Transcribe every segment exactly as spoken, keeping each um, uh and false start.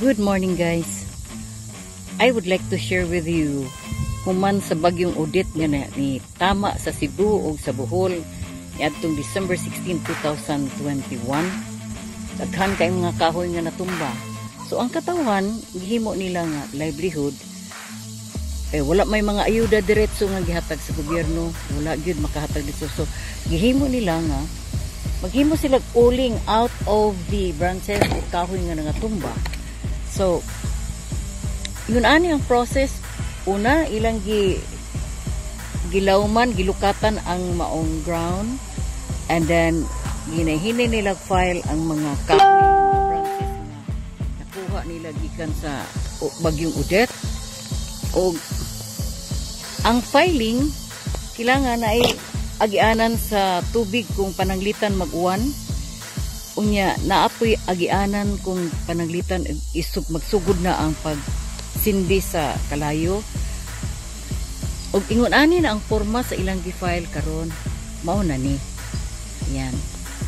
Good morning guys. I would like to share with you human sa bagyong Odette nga na ni tama sa Cebu o sa Bohol niadtong December sixteenth two thousand twenty-one. Daghan kay mga kahoy nga natumba. So ang katawan gihimo nila nga livelihood eh wala may mga ayuda diretso nga gihatag sa gobyerno, wala gyud makahatag dito. So gihimo nila nga maghimo sila pulling out of the branches o kahoy nga nangatumba. So yun ani ang process. Una ilang gi gilawman gilukatan ang maong ground, and then ginahinay nila file ang mga kahoy mga branches na nakuha nila gikan sa bagyong Odette. O ang filing kailangan na ay agianan sa tubig kung pananglitan mag-uwan, unya naapoy agianan kung pananglitan isug magsugod na ang pagsindi sa kalayo. Og ingon ani na ang forma sa ilang gi-file karon mao na ni yan.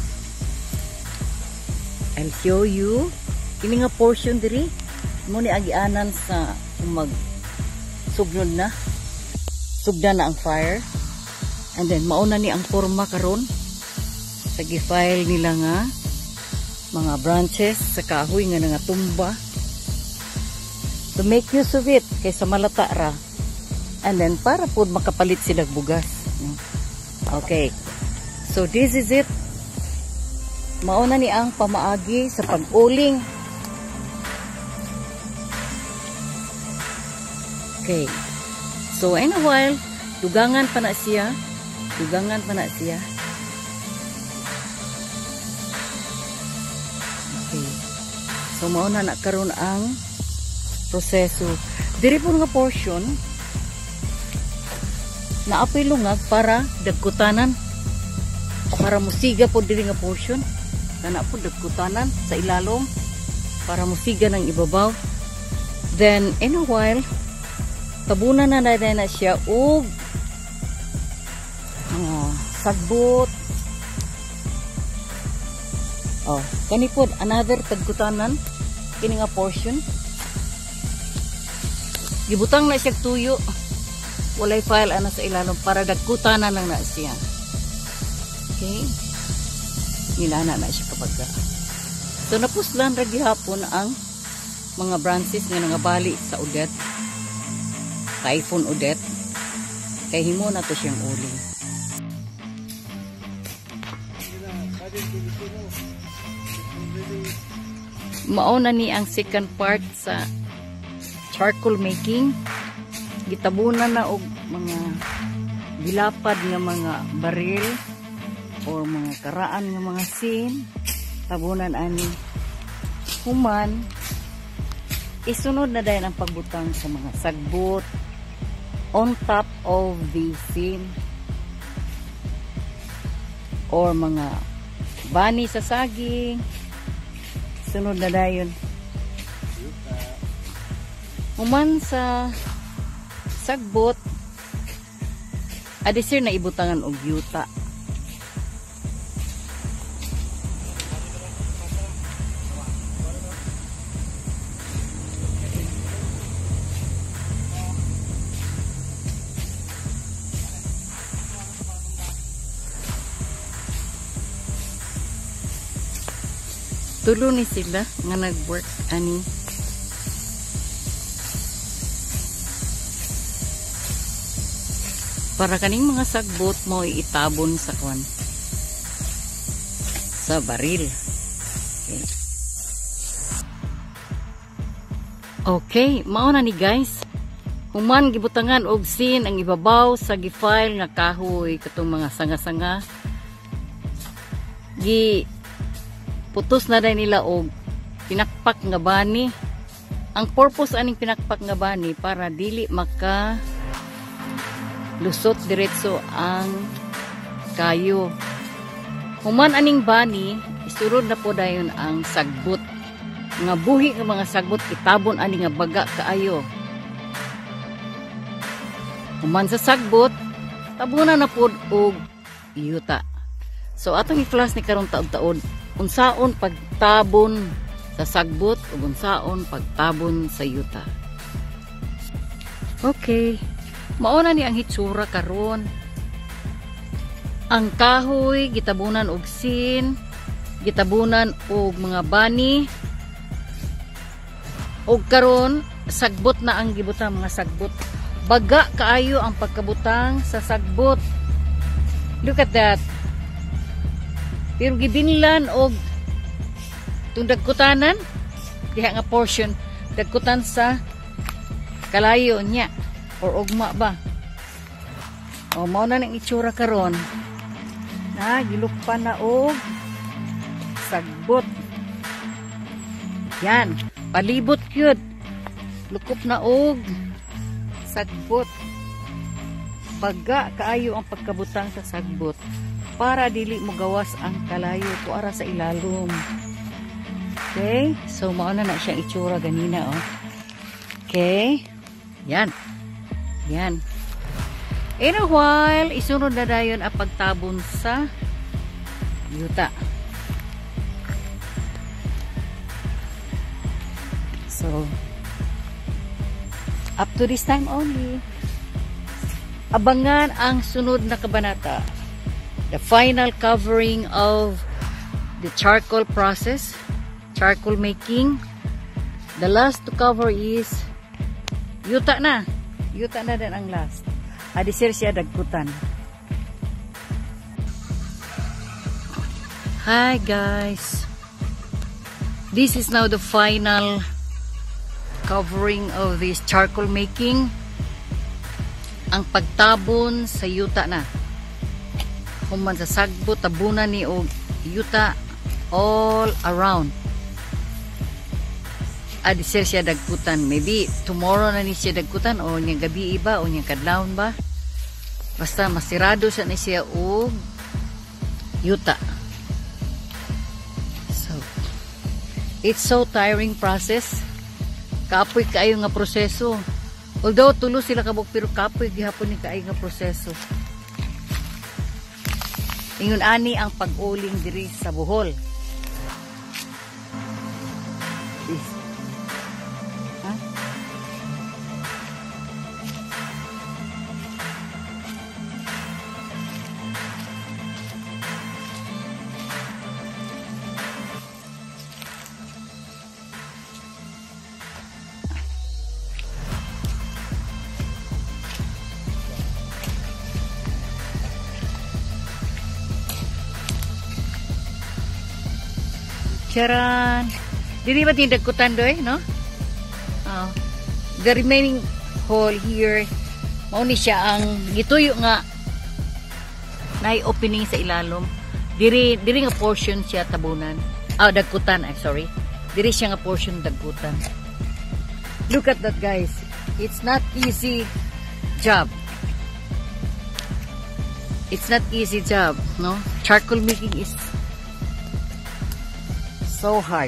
I'll show you kini nga portion diri mo ni agianan sa mag sugnod na sugda na ang fire, and then mauna ni ang forma karon sa gi-file nila nga mga branches sa kahoy nga nangatumba to make use of it kaysa malata ra, and then para po makapalit sila bugas. Okay, so this is it. Mauna ni ang pamaagi sa pag-uling. Okay, so in a while dugangan pa na siya dugangan pa na siya. Okay, so mauna na karon ang proseso diri po nga portion na apoy lungag para dagkutanan, para musiga po diri nga portion kana po dagkutanan sa ilalom para musiga ng ibabaw. Then in a while tabunan na na na siya og uh, sagbot. Oh, kani po another tagkutanan kini nga portion. Gibutang na siya tuyo. Walay file ana sa ilalom para dagkutanan lang na siya. Okay? Nilana na siya kapag so napuslan ra gihapon ang mga branches nga nangabali sa Odette. Typhoon Odette. Kay himo na to siyang uling. Mauna ni ang second part sa charcoal making. Gitabunan na og mga gilapad nga mga baril or mga karaan nga mga sin. Tabunan ani human isunod na dayon ang pagbutang sa mga sagbot on top of the sin or mga bani sa saging. Sunod na dayon human sa sagbot adisir na ibutangan og yuta. Tulo ni sila nga nag-work ani. Para kaning mga sagbot mo itabon sa kwan sa baril. Okay. Okay, mao na ni guys. Human gibutangan og sin ang ibabaw sa gi-file nga kahoy katong mga sanga-sanga. Gi putos na rin nila og pinakpak nga bani. Ang purpose aning pinakpak nga bani para dili maka lusot diretso ang kayo. Human aning bani isurod na po dayon ang sagbot. Nga buhi nga mga sagbot itabon ani nga baga kaayo. Human sa sagbot tabunan na po og yuta. So atong i-class ni karong taon-taon unsaon pagtabon sa sagbot ug unsaon pagtabon sa yuta. Okay, mauna ni ang hitsura karon. Ang kahoy gitabunan og sin, gitabunan og mga bani, og karon sagbot na ang gibutang mga sagbot. Baga kaayo ang pagkabutang sa sagbot. Look at that. Pero gibinlan og itong dagkutanan, diha nga portion, dagkutan sa kalayo niya or ugma ba. O mao na nang itsura karon. Na gilukpan na og sagbot. Yan, palibot gyud. Lukop na og sagbot. Baga kaayo ang pagkabutang sa sagbot para dili mo gawas ang kalayo tuara sa ilalom. Okay, so mauna na siyang itsura ganina, oh. Okay, yan, yan. In a while, isunod na dayon ang pagtabon sa yuta. So, up to this time only. Abangan ang sunod na kabanata. The final covering of the charcoal process. Charcoal making. The last to cover is yuta na. Yuta na din ang last. Adisir siya dagkutan. Hi guys. This is now the final covering of this charcoal making. Ang pagtabon sa yuta na. Human sa sagbot, tabunan ni og yuta all around. Adisir siya dagkutan. Maybe tomorrow na ni siya dagkutan o niyang gabi iba o niyang kadlawon ba. Basta masirado siya ni siya og yuta. So, it's so tiring process. Kapoy kaayo nga proseso. Although tulo sila kabuk pero kapoy gihapon ni kaayo nga proseso. Ingon ani ang pag-uling diri sa Bohol. Is Charan. Dili ba tinagkutan doy, no? Uh, the remaining hole here, mao ni siya ang gituyo nga nay opening sa ilalom. Diri diri nga portion siya tabunan. Ah, dagkutan, I'm sorry. Diri siya nga portion dagkutan. Look at that, guys. It's not easy job. It's not easy job, no? Charcoal making is so hard.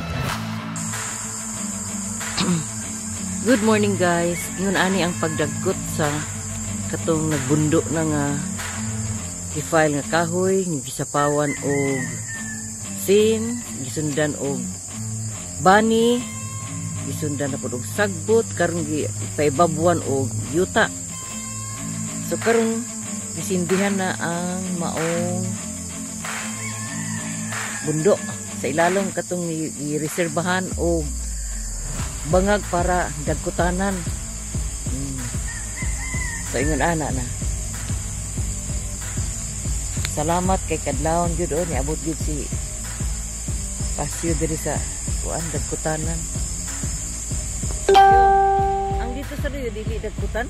Good morning guys. Ingon ani ang pagdagkot sa katong nagbundo na nga i-file nga kahoy, gisapawan og sin, gisundan og bani, gisundan na pud og sagbot, karon gipaibabuan og yuta. So karon gisindihan na ang maong bundo sa ilalong katong i-reserbahan o bangag para dagkutanan. Hmm. So ingon ana na. Salamat kay kadlawon gyud o niabot gyud si pasyo diri sa kuan dagkutanan. Ang dito sa riyo dili dagkutan.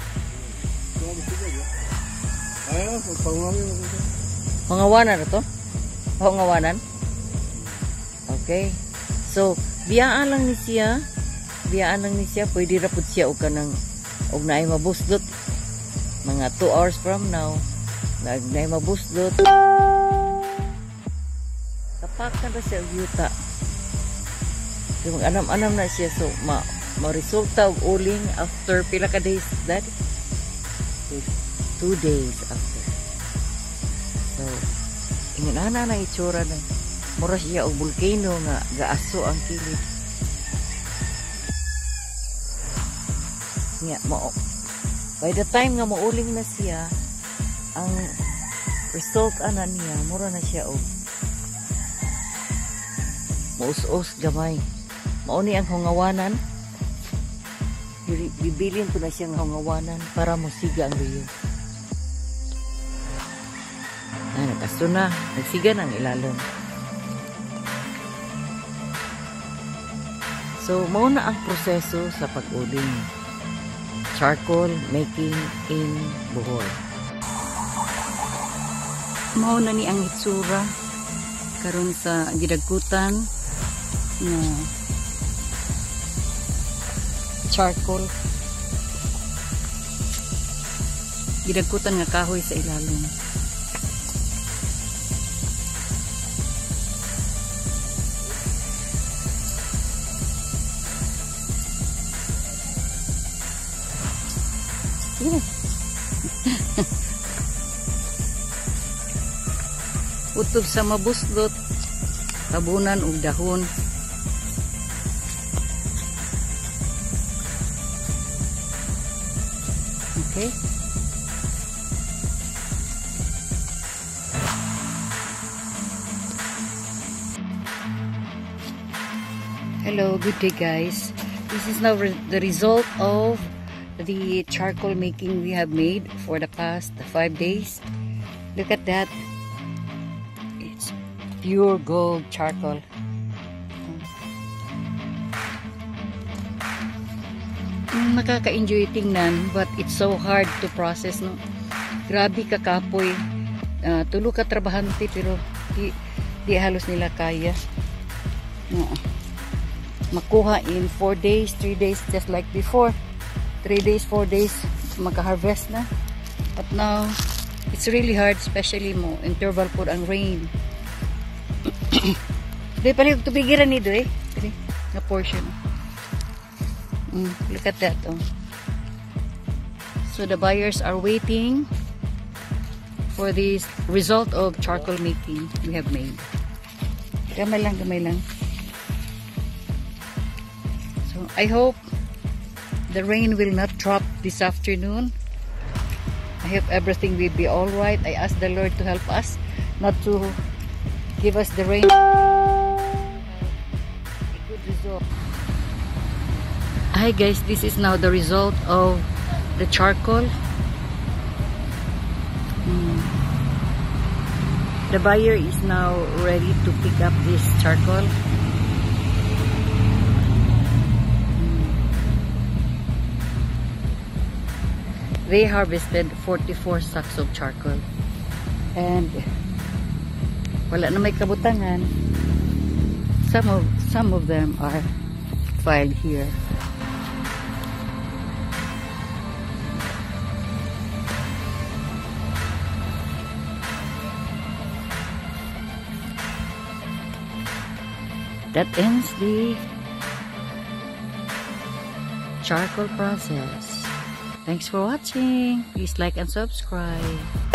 Ay, pangawanan na to. Pangawanan na to? Pangawanan? Okay. So, biyaan lang ni siya. Biyaan lang ni siya. Pwede rapod siya o ka ng og naay mabuslot. Mga two hours from now. Nag naay mabuslot. Tapak na ba siya og yuta. Kung anam-anam na siya. So, ma ma-resulta og uling after pila ka days that? Two days after. So, ingon ana na itsura na. Mura siya og volcano nga gaaso ang kilid. Nga, mo, by the time nga mauling na siya, ang result ana niya, mura na siya og maus-us gamay. Mauni ang hungawanan. Bibilin ko na siyang hungawanan para musiga ang riyo. Ah, nakasto na. Nagsiga ng ilalim. So, mauna ang proseso sa pag-uling. Charcoal making in Bohol. Mauna ni ang itsura karon sa gidagkutan na charcoal. Gidagkutan nga kahoy sa ilalim. Yeah. Utob sa mabuslot, tabunan ug dahon. Okay. Hello, good day guys. This is now re the result of the charcoal making we have made for the past five days. Look at that. It's pure gold charcoal. Nakaka-enjoy tingnan, but it's so hard to process, no? Grabe ka kapoy. Uh, tulo ka trabahante pero di, di halos nila kaya. No. Makuha in four days, three days, just like before. three days, four days, maka-harvest na. But now, it's really hard, especially mo, interval po ang rain. Dahil pala yung tubigiran nito eh. Na portion. Mm, look at that. Oh. So the buyers are waiting for this result of charcoal making we have made. Gamay lang, gamay lang. So I hope the rain will not drop this afternoon. I hope everything will be all right. I ask the Lord to help us, not to give us the rain. A good result. Hi guys, this is now the result of the charcoal. Hmm. The buyer is now ready to pick up this charcoal. They harvested forty-four sacks of charcoal. And wala na may kabutangan. Some of, some of them are filed here. That ends the charcoal process. Thanks for watching. Please like and subscribe.